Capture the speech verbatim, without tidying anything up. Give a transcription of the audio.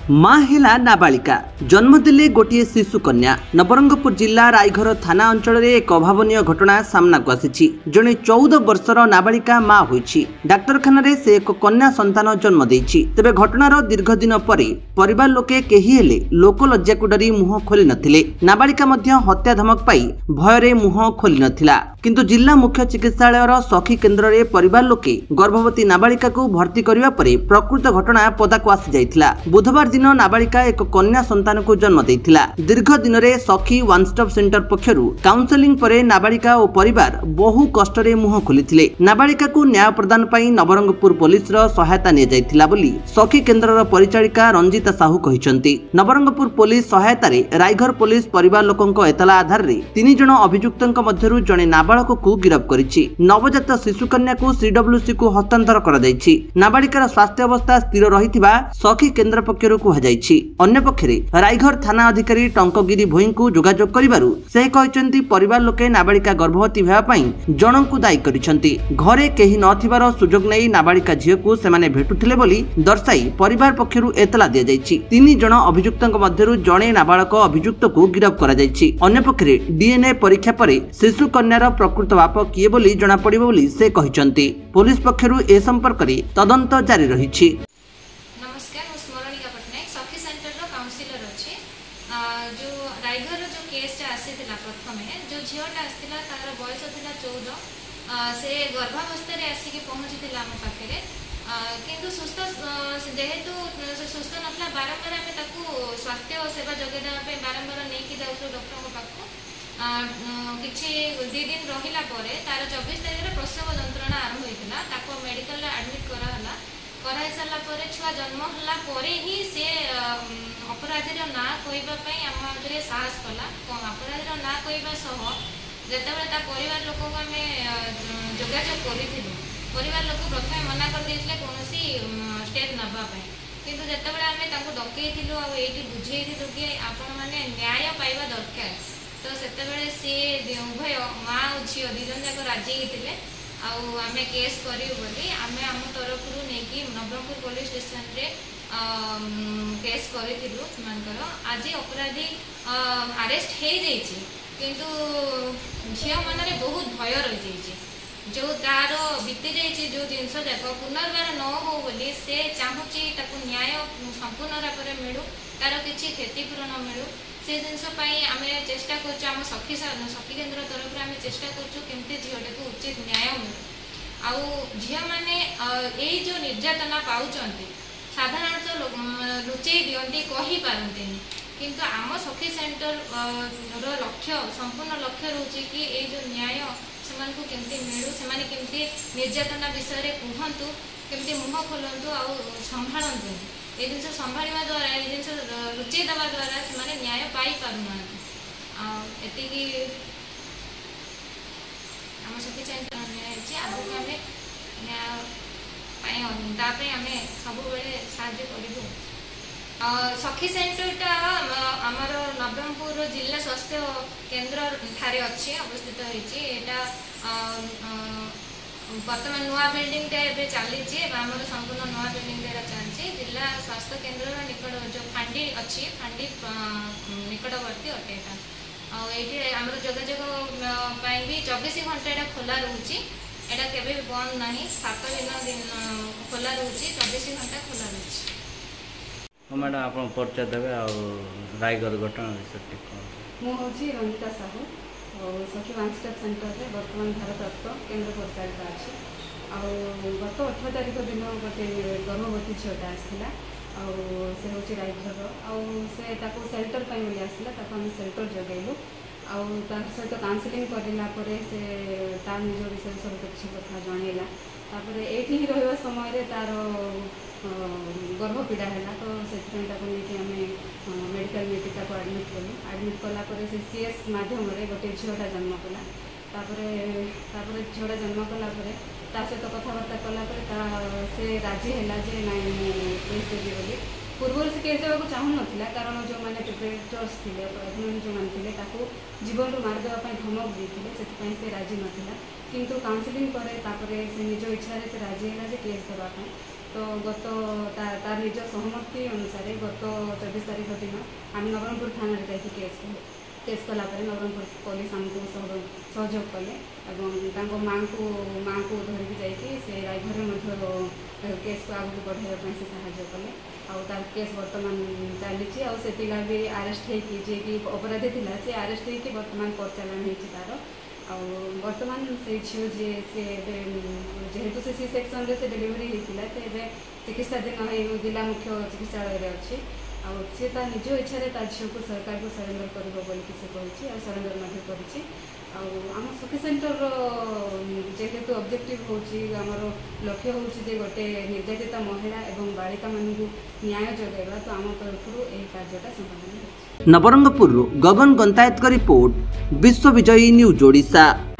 माँ हेला नाबालिका जन्म देले गोटे शिशु कन्या। नवरंगपुर जिला रायघर थाना अंचल में एक अभावन घटना सामना को आसी। जड़े चौदह वर्षर नाबालिका माँ होइछि। डाक्तरखाना से एक कन्या संतान जन्म देइछि। तेबे घटनार दीर्घ दिन पर परिवार लोके केही हेले लोक लज्जा को डरी मुह खोली नथिले। नाबालिका मध्य हत्या धमक पाई भयरे मुह खोली नथिला। किंतु जिला मुख्य चिकित्सालयर सखी केन्द्र रे परिवार लोके गर्भवती नाबालिका को भर्ती करिवा परे प्रकृत घटना पदाको आसी जाइथिला। बुधवार दिन नाबालिका एक कन्या संतान को जन्म देइथिला। दीर्घ दिन रे सखी वन स्टॉप सेंटर पक्षरु काउंसलिंग परे नाबालिका और परिवार बहु कष्ट रे मुह खोलिथिले। नाबालिका को न्याय प्रदान पाई नवरंगपुर पुलिस रो सहायता ने जाइथिला बोली सखी केन्द्र रो परिचारिका रंजिता साहू कहिसंती। नवरंगपुर पुलिस सहायता रे रायघर पुलिस परिवार लोकंक एतला आधार रे तीन जण अभियुक्तंक मध्यरु जणे नाबालक को गिरफ्त करिछि। नवजात शिशु कन्या को सीडब्ल्यूसी को हस्तांतर करा जाइछि। नाबालिकार स्वास्थ्य अवस्था स्थिर रहिथिबा सखी केन्द्र पक्षरु कुहाଯାଇଛି। अन्य पक्षरे रायघर थाना अधिकारी टंकगिरी भोई को जोगाजोग करिबारु से कहिसंती परिवार लोके नाबालिका गर्भवती हेबा पई जणंकु दायी करिसंती। घरे केही नथिबार सुजोग नै नाबालिका झियो को सेमाने भेटुथिले बोली दर्शाई परिवार पक्षरु एतला दिया जाइछि। तीन जण अभियुक्तंक मध्यरु जणे नाबालक अभियुक्त को गिरफ्त करा जाइछि। अन्य पक्षरे डीएनए परीक्षा परे शिशु कन्यार प्रकृत बाप किए बोली जना पड़िबो बोली से कहिसंती। पुलिस पक्षरु ए संपर्क रे तदंत जारी रहिछि। नमस्कार, मु स्मरणिका पटनायक सखी सेंटर रो काउंसिलर अछि। जो रायघर जो केस टा आसीथिला प्रथमे जो झियोटा आसीथिला तार बयस थिला चौदह। से गर्भावस्था रे आसी के पहुंचीथिला हम पाखरे। किंतु सुस्थ जेहेतु से सुस्थ नथला बारंबार आमे ताकू स्वास्थ्य और सेवा जगे देबा पे बारंबार नेकी जाउथो डॉक्टर को पाखो। किछि दी दिन रहिला परे तार चौबीस तारिख रे प्रसव जंत्रणा आरंभ होइतिला। ताको मेडिकल रे एडमिट करा हला। कराई सारा परे छुआ जन्म हला परे ही से अपराधी रो ना कहबा पई हम जे साहस कला। अपराधी रो ना कहबा सह जेतेबेले ता परिवार लोक को हमें जोगाजोग करिथिलु। परिवार लोक प्रथमे मना कर देथिले कोनोसी स्टेप नबा पई। किंतु जेतेबेले हमें ताको डकैथिलु आ एठी बुझेइथिलु कि आपण माने न्याय पाइबा दरकार। तो सेतेबेले सी उभय माँ और झील दी जन जाक राजी होते आम केस करूँ बोली आम आम तरफ नहीं नवरंगपुर पुलिस स्टेशन रे केस करूँ। आज अपराधी अरेस्ट हो जाइए किंतु झील मन में बहुत भय रही जो तार बीती जाइए जो जिनस जाक पुनर्बार न हो बोली से चाहूँगी न्याय संपूर्ण भाव में मिलू तार किसी क्षतिपूरण मिलू से जिनपाई आम चेष्टा कर सखी सखी केन्द्र तरफ आम चेष्टा करमती झीलटा को उचित न्याय मिलू। आउ झी मैंने यही जो निर्यातना पाँच साधारणतः लुचई दिखती कही पारती किंतु आम सखी सेंटर लक्ष्य संपूर्ण लक्ष्य रोचे कि ये जो न्याय से केमती मिलू से केमती निर्यातना विषय कहतु केमती मुह खोलतु आ संभालतु ये जिन संभाड़ा द्वारा ये जिन लुचई देवा द्वारा से न्याय पाई पारना एति आम सखी सेंटर आगे आम न्याय आम सब साहाय्य करूँ। सखी सेंटरटा आमर नवरंगपुर जिला स्वास्थ्य केन्द्र ठारे अच्छी अवस्थित होती बर्तमान नुआ बिल्डिंगटा एबे चली आमर संपूर्ण नुआ बिल्डिंग चलती जिला स्वास्थ्य केन्द्र निकट जो फांडी अच्छी फांडी निकटवर्ती अटे ये आमर जोगाजोग भी चौबीस घंटा खोला रोचे एटा केबे बंद नहीं सात दिन दिन खोला रोचे चौबीस घंटा खोला रोचे। मैडम आप परिचय देवे रायगढ़ घटना विषय मुझे रंजिता साहू सखी वन स्टॉप सेंटर रे वर्तमान भारप्राप्त केन्द्र परिचारिका अच्छी। गत अठर तारिख दिन गोटे गर्भवती झीलटा आसाला से हूँ रायघर आउ सेल्टर पर आसला आम सेल्टर जगैलु आउ सहित काउंसलिंग कराला से तार निज विषय सब किसी कथा जनइला ये रहा समय तार गर्भपीड़ा है तो से आम मेडिकल नेटी एडमिट कलु एडमिट कलापर से सीएस मध्यम गोटे झीलटा जन्म कला झीलटा जन्म कलापर सहित कथबार्ता कलापर से राजी है जे ना केस देवी बोली पूर्व से केस देवा चाहू ना कारण जो मैंने प्रिपेरेटर्स थे अपराधी मैंने जो मैंने जीवन मारिदेवाई धमक देते से राजी नाला किंतु काउंसलिंग पर से निज इच्छा से राजी है केस देवाई तो गत तार निज सहमति अनुसार गत चौबीस तारीख दिन आम नवरंगपुर थाना जाकि केस केस कलापर नवरंगपुर पुलिस आमको सहयोग कले और माँ को माँ को धरिकी जाकि से रायघर केस को आगे बढ़ाई से साहाय्य कले आर केस बर्तमान चली आउ से पिला भी आरेस्ट होगी जी कि अपराधी थिला से आरेस्ट होगी बर्तमान कोर्ट चालान होती तार बर्तमान से झील जी से जेहेतु से सी सेक्शन से डेलीवरी होता से चिकित्साधीन जिला मुख्य चिकित्सालय अच्छी सी निज इच्छा झील को सरकार को सरेंडर कर सरेंडर आम सखी सेंटर जेहेतु ऑब्जेक्टिव होमर लक्ष्य हूँ गोटे निर्यातिता महिला और बालिका मान न्याय जगैवा तो आम तरफ यही कार्यटा संपादन। नवरंगपुर गगन गंतायत का रिपोर्ट विश्व विजयी न्यूज ओडिशा।